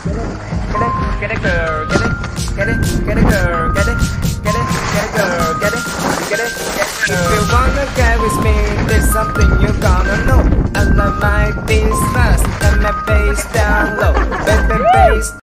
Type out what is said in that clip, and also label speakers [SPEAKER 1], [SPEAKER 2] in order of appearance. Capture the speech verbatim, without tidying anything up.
[SPEAKER 1] Get it, girl, get it, get it, get it, girl, get it, get it, get it, girl, get it, get it, get it. If you wanna get with me, there's something you gonna know. I love my beats fast and my bass down low, baby bass.